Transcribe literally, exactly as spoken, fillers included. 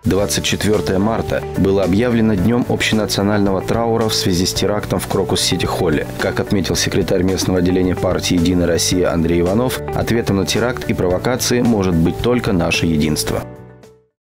двадцать четвёртое марта было объявлено днем общенационального траура в связи с терактом в Крокус-Сити-Холле. Как отметил секретарь местного отделения партии «Единая Россия» Андрей Иванов, ответом на теракт и провокации может быть только наше единство.